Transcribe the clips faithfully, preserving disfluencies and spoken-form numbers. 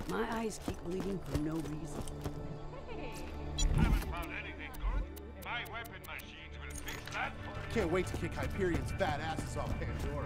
My eyes keep bleeding for no reason. Haven't found anything good. My weapon machines will fix that for you. Can't wait to kick Hyperion's fat asses off Pandora.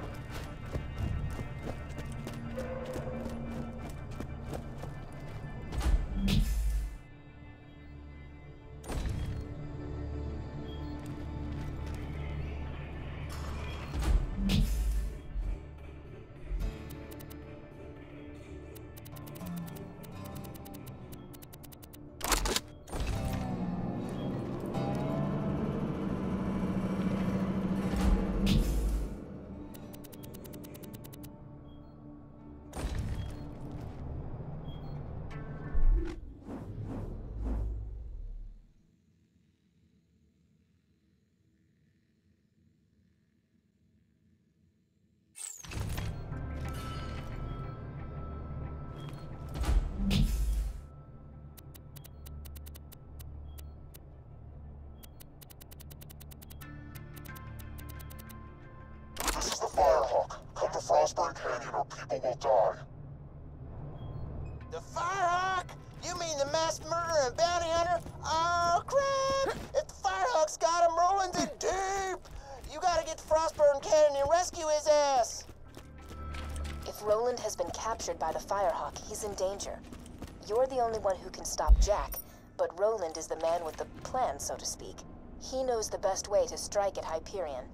This is the Firehawk. Come to Frostburn Canyon or people will die. The Firehawk? You mean the mass murderer and bounty hunter? Oh, crap! If the Firehawk's got him, Roland's in deep! You gotta get to Frostburn Canyon and rescue his ass! If Roland has been captured by the Firehawk, he's in danger. You're the only one who can stop Jack, but Roland is the man with the plan, so to speak. He knows the best way to strike at Hyperion.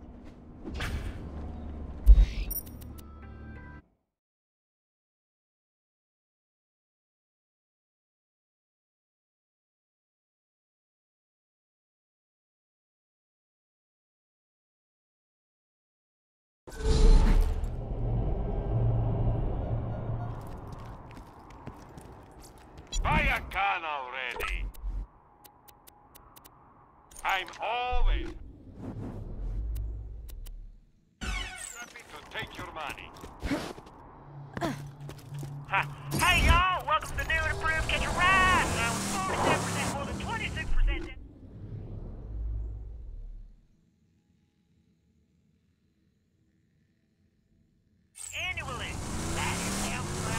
Buy a gun already. I'm always happy to take your money. Ha. Hey y'all, welcome to the new and improved Catch a Ride. Now with forty-seven percent more than twenty-six percent. Annually. That is helpful.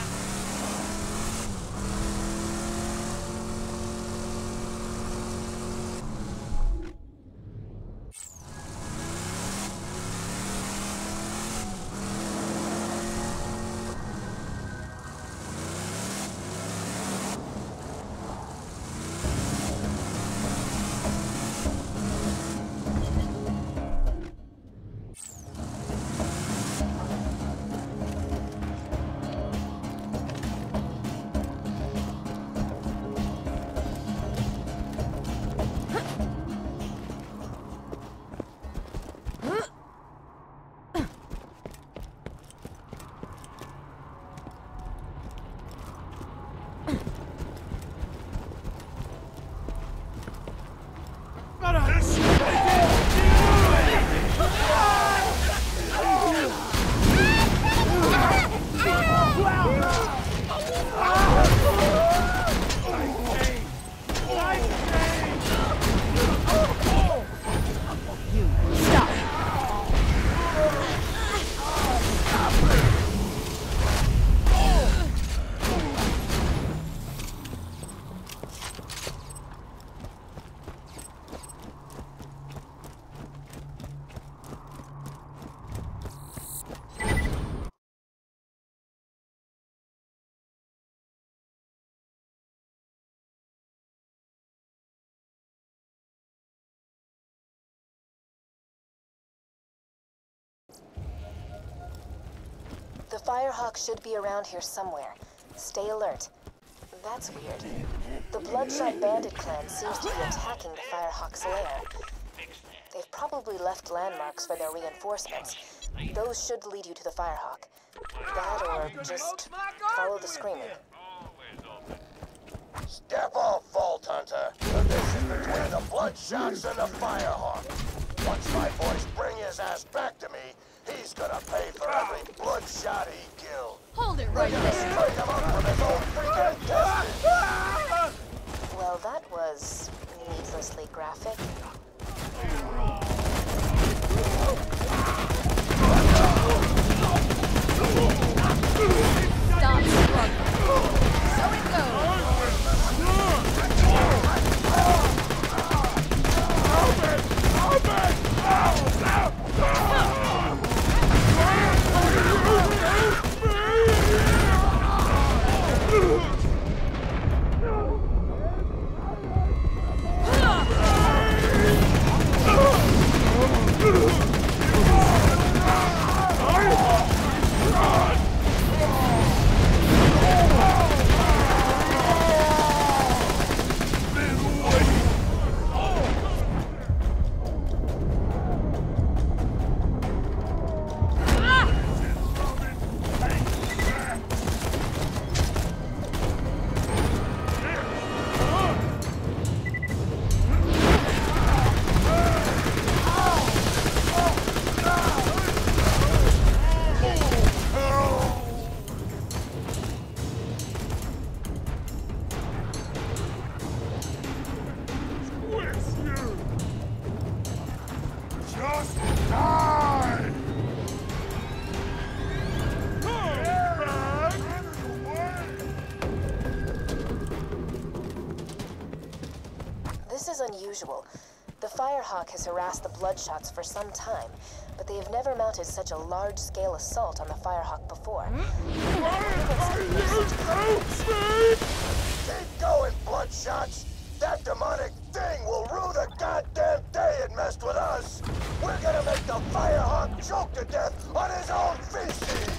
The Firehawk should be around here somewhere. Stay alert. That's weird. The Bloodshot Bandit clan seems to be attacking the Firehawk's lair. They've probably left landmarks for their reinforcements. Those should lead you to the Firehawk. That or just follow the screaming. Step off, Vault Hunter. This is between the Bloodshots and the Firehawk. Once my boys bring his ass back to me, he's gonna pay for every bloodshot he killed. Hold it right We're gonna there. strike him up from his own freaking intestines. Well, that was needlessly graphic. Stop struggling. So it Firehawk has harassed the Bloodshots for some time, but they have never mounted such a large-scale assault on the Firehawk before. Keep going, Bloodshots! That demonic thing will rue the goddamn day it messed with us! We're gonna make the Firehawk choke to death on his own feces!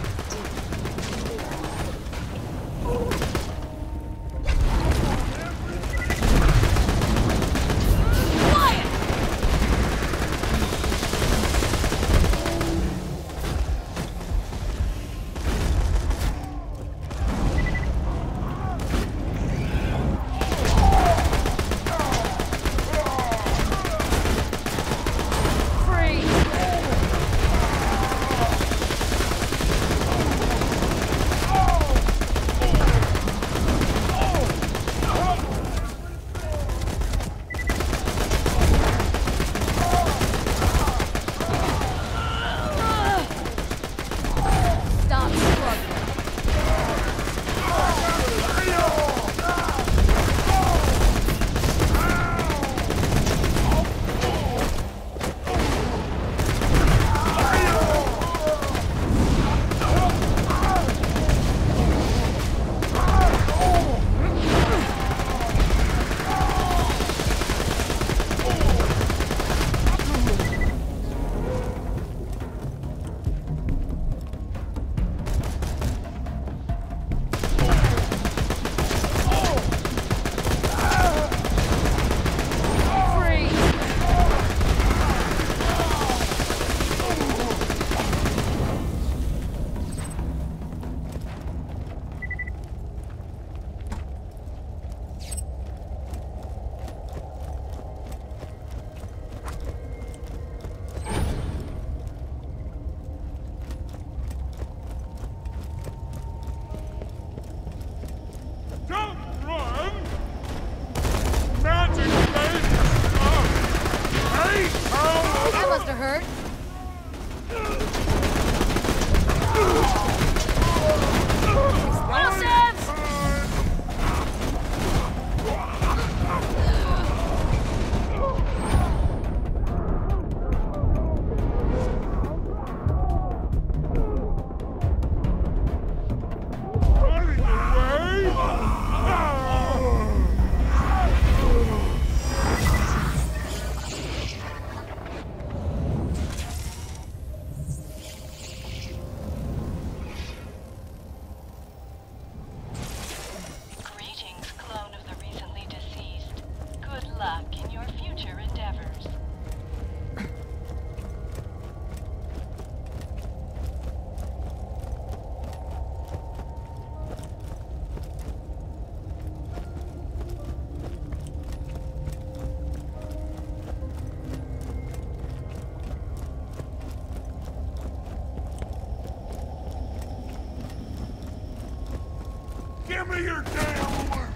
Give me your damn alert!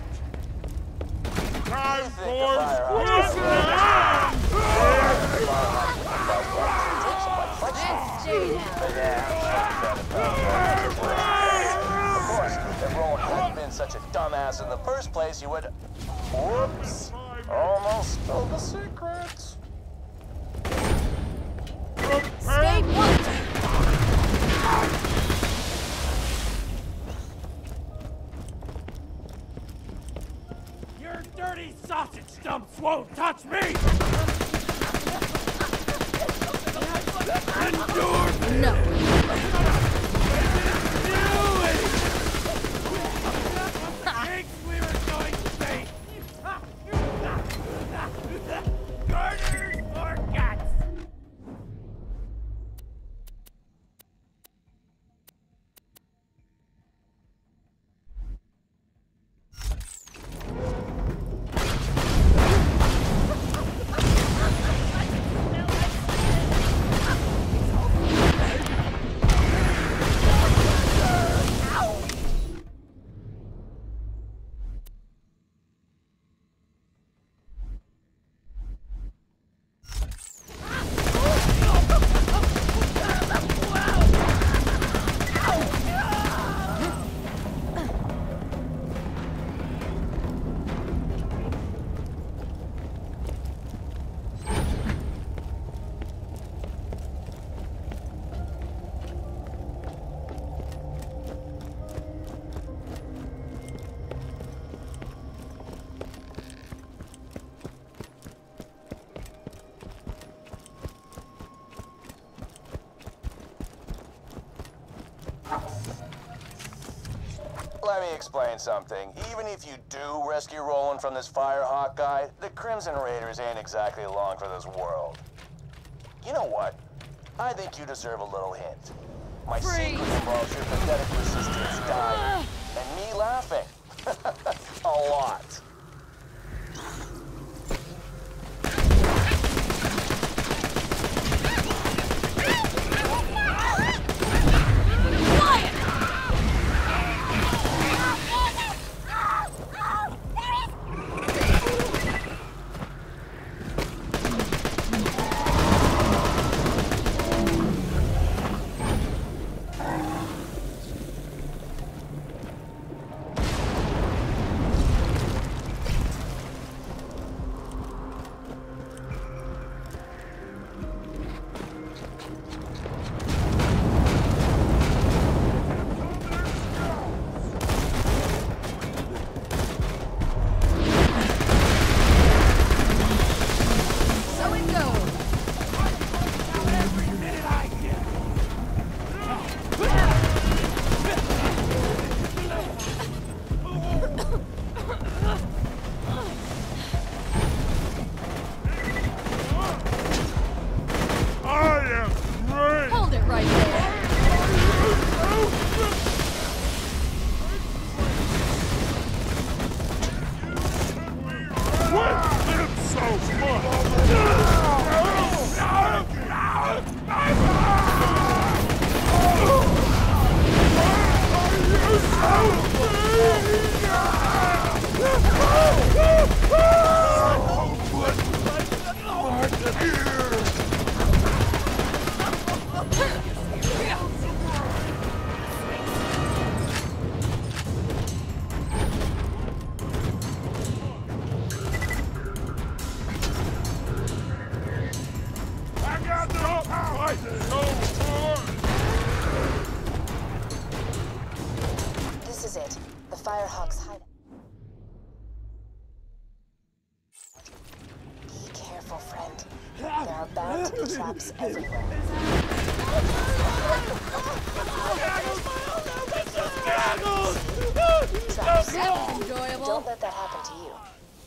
Time for Of course, if Roland hadn't been such a dumbass in the first place, you would... Whoops! Almost spilled the secrets. Stay put! Your dirty sausage stumps won't touch me! Endure! No. Thinks we were going to say... Garters or guts! Let me explain something. Even if you do rescue Roland from this Firehawk guy, the Crimson Raiders ain't exactly along for this world. You know what? I think you deserve a little hint. My Freeze. secret involves your pathetic resistance dying, and me laughing. A lot. This is it. The Firehawk's hide. Be careful, friend. There are bound to be traps everywhere. Traps. Enjoyable. Don't let that happen to you.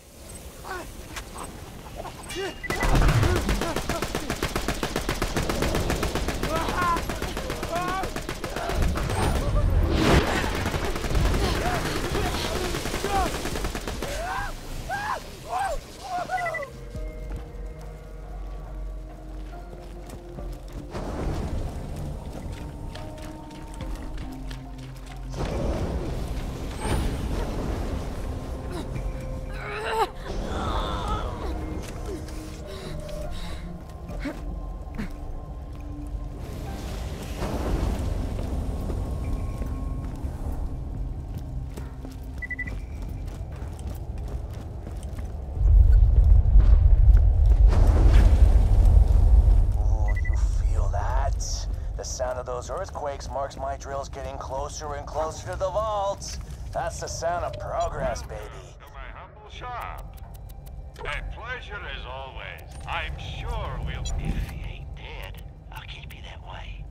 Those earthquakes marks my drills getting closer and closer to the vaults. That's the sound of progress, baby. To my humble shop. A pleasure as always. I'm sure we'll... If he ain't dead, I'll keep you that way.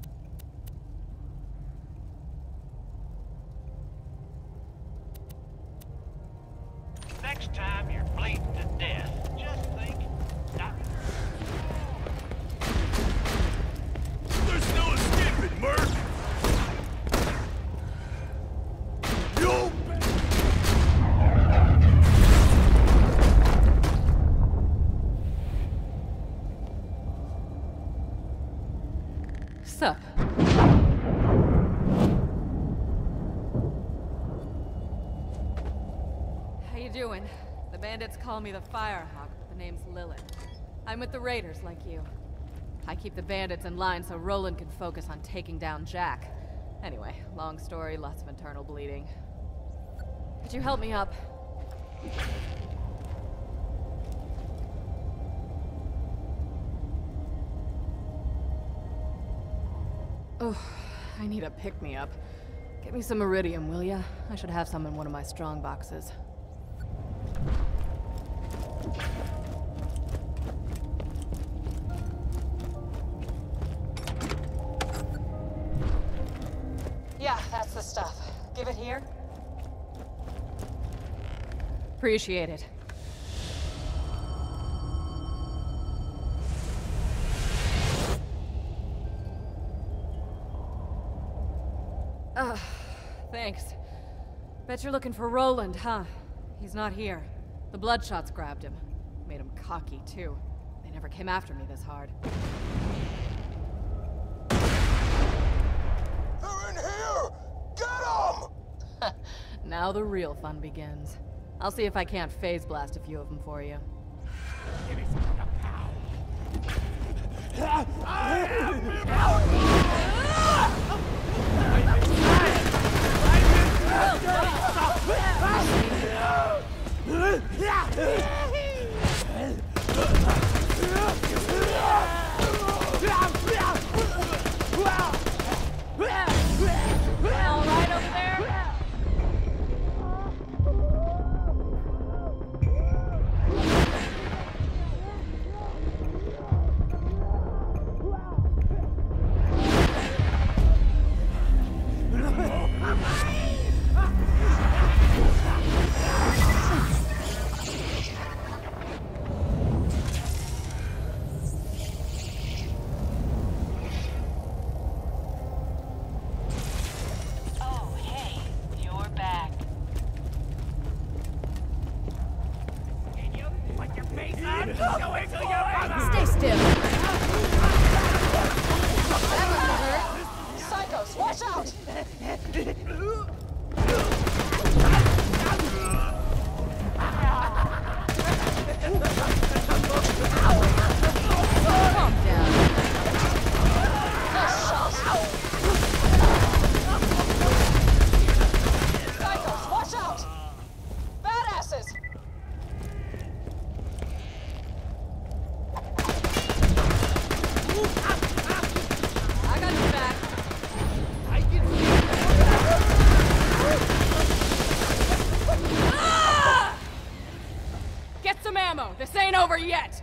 Next time you're bleeding to death, just think, Doc. There's no escaping, Merc! You... Sup? How you doing? The bandits call me the Firehawk, but the name's Lilith. I'm with the Raiders, like you. I keep the bandits in line so Roland can focus on taking down Jack. Anyway, long story, lots of internal bleeding. Could you help me up? Oh, I need a pick-me-up. Get me some iridium, will ya? I should have some in one of my strong boxes. Yeah, that's the stuff. Give it here. Appreciate it. Ugh, thanks. Bet you're looking for Roland, huh? He's not here. The Bloodshots grabbed him. Made him cocky, too. They never came after me this hard. They're in here! Get them! Now the real fun begins. I'll see if I can't phase blast a few of them for you. Give me some of the pow. All right over there? Oh, hey, you're back. Put your face up. Go into your mother. Stay still. Psychos, watch out! Calm down. Nice shot. Psychos, watch out! Badasses! I got your back. Ah! Get some ammo. This ain't over yet.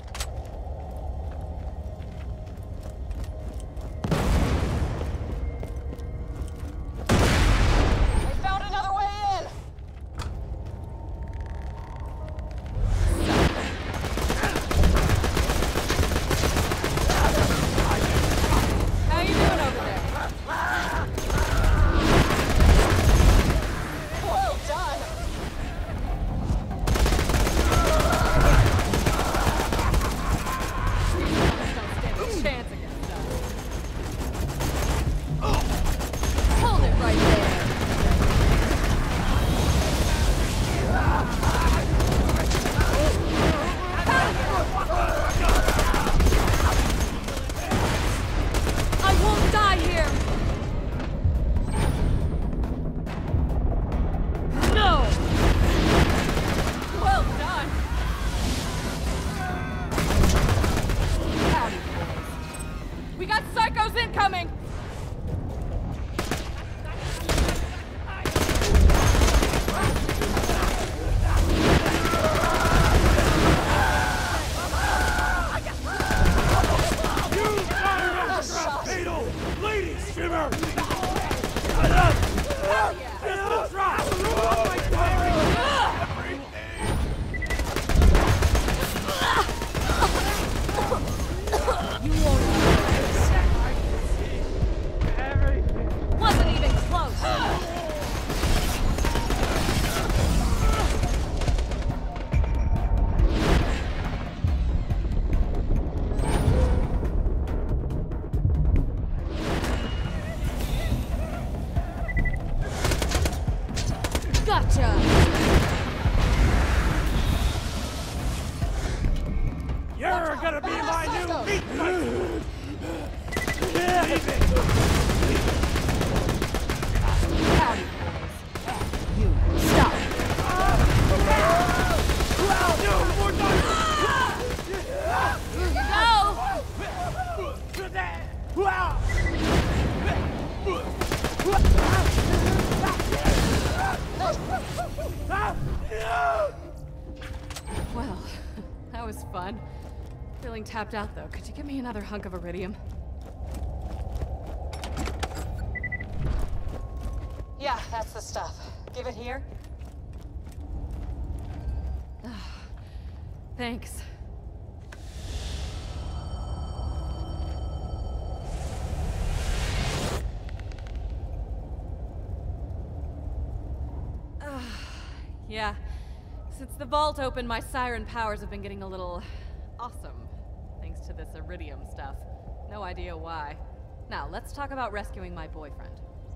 We found another way in! How you doing over there? Well done! Don't stand a chance against us. Hold it right there. I won't die here. No. Well done. Howdy, boys. We got psychos incoming. Nice shot! Fatal! Lady Shimmer! Wasn't even close. Gotcha. You're gonna be my new meat fighter! Howdy, boys. You stop. Here you go. Well, that was fun. Feeling tapped out though. Could you give me another hunk of iridium? Yeah, Yeah, that's the stuff. Give it here. Thanks. Yeah. Since the vault opened, my siren powers have been getting a little awesome. Thanks to this iridium stuff. No idea why. Now, let's talk about rescuing my boyfriend.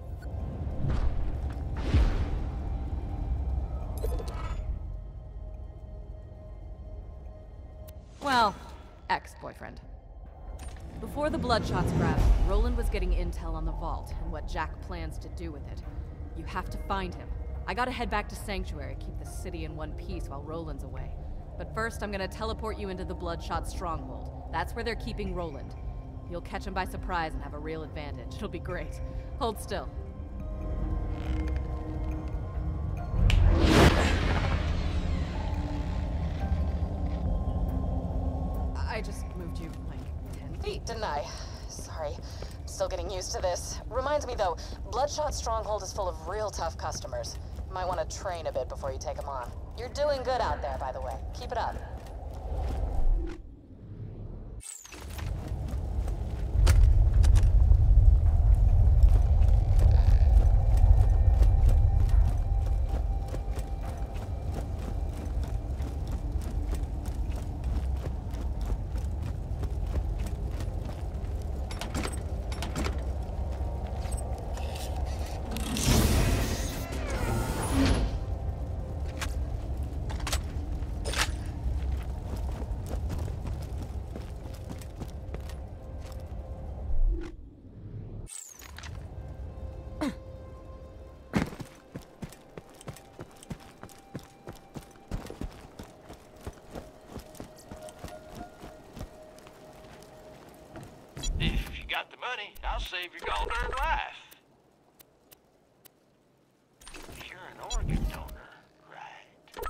Well, ex-boyfriend. Before the Bloodshots grabbed him, Roland was getting intel on the vault and what Jack plans to do with it. You have to find him. I gotta head back to Sanctuary, keep the city in one piece while Roland's away. But first, I'm gonna teleport you into the Bloodshot stronghold. That's where they're keeping Roland. You'll catch him by surprise and have a real advantage. It'll be great. Hold still. I just moved you, like, ten feet. Didn't I? Sorry. Still getting used to this. Reminds me though, Bloodshot Stronghold is full of real tough customers. Might want to train a bit before you take them on. You're doing good out there, by the way. Keep it up. If you got the money, I'll save your gold-earned life. You're an organ donor, right?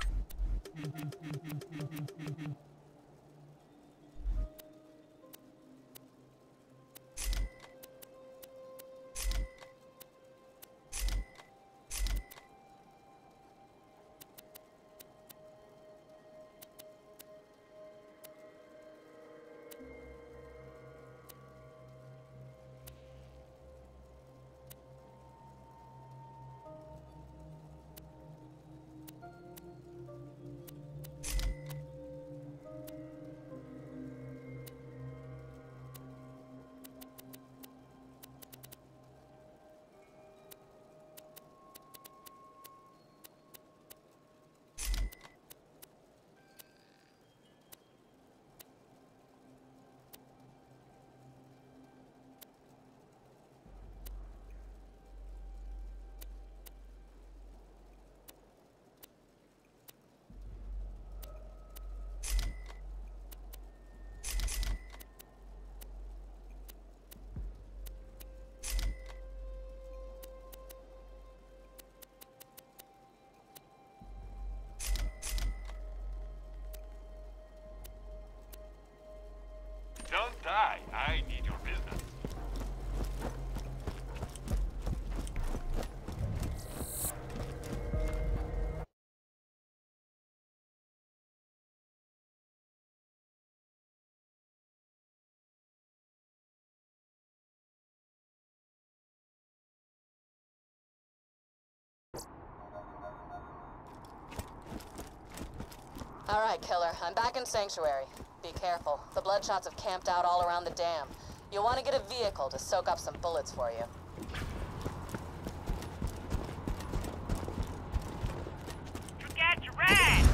Don't die. I need your business. All right, killer. I'm back in Sanctuary. Be careful. The Bloodshots have camped out all around the dam. You'll want to get a vehicle to soak up some bullets for you. Forget your ride!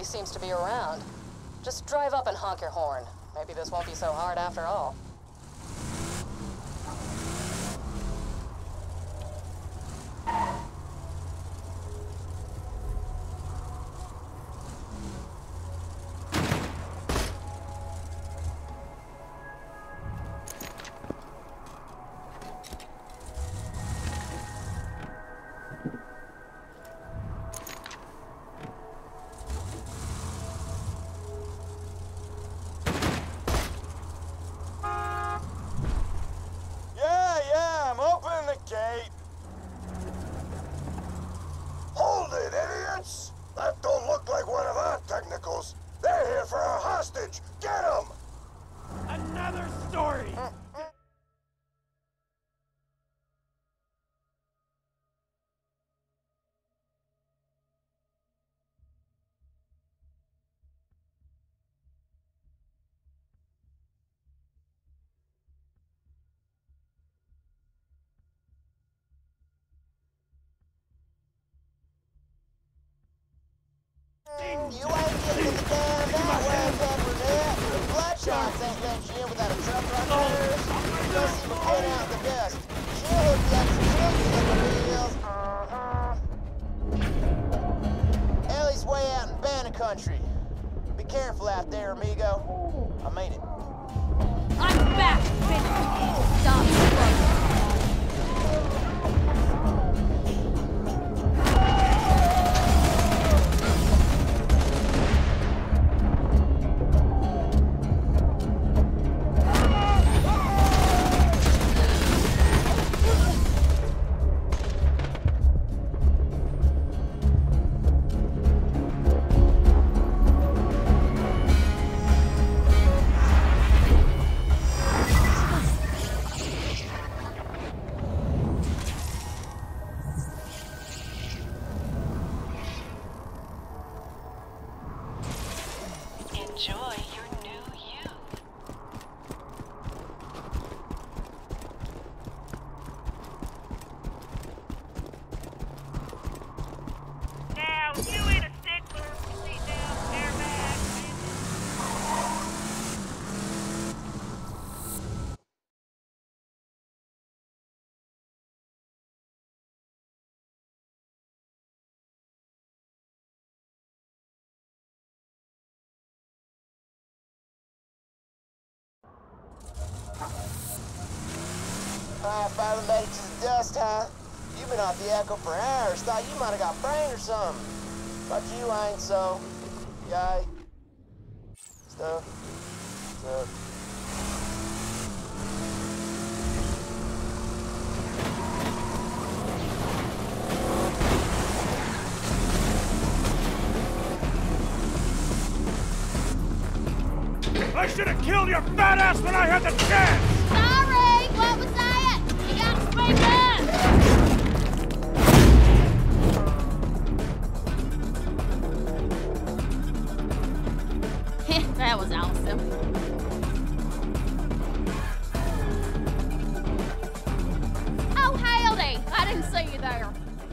seems to be around. Just drive up and honk your horn. Maybe this won't be so hard after all. They're here for a hostage! Get them! Another story! You ain't getting in the damn that way, Brunette. The Bloodshots ain't letting you in without a truck runner. You'll see McKenna out in the dust. She'll hook you up some chicken in the wheels. Uh-huh. Ellie's way out in Banner country. Be careful out there, amigo. I mean it. I'm back, bitch! Stop struggling. Enjoy your new you. Now, you ain't a stickler. Seat down, airbag. Alright, finally made it to the dust, huh? You've been off the Echo for hours. Thought you might have got brain or something. But you ain't, so... Yay. Stuff. Stuff. I should have killed your fat ass when I had the chance! Sorry! What was that? You gotta speak up! That was awesome. Oh, howdy! I didn't see you there.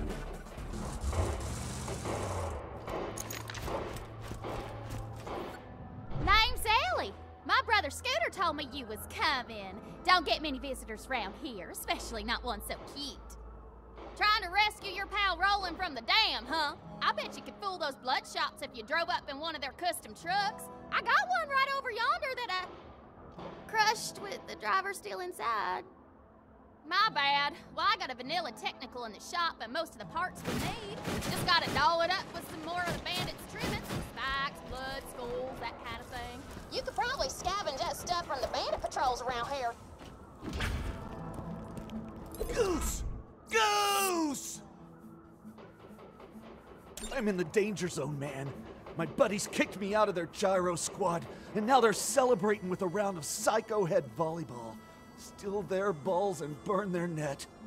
Name's Ellie. My brother Scooter told me you was coming. Don't get many visitors around here, especially not one so cute. Trying to rescue your pal Roland from the dam, huh? I bet you could fool those Bloodshots if you drove up in one of their custom trucks. I got one right over yonder that I crushed with the driver still inside. My bad. Well, I got a vanilla technical in the shop and most of the parts we need. Just gotta doll it up with some more of the bandits' trimmings, spikes, blood, skulls, that kind of thing. You could probably scavenge that stuff from the bandit patrols around here. Goose! Goose! I'm in the danger zone, man. My buddies kicked me out of their gyro squad, and now they're celebrating with a round of Psycho Head volleyball. Steal their balls and burn their net.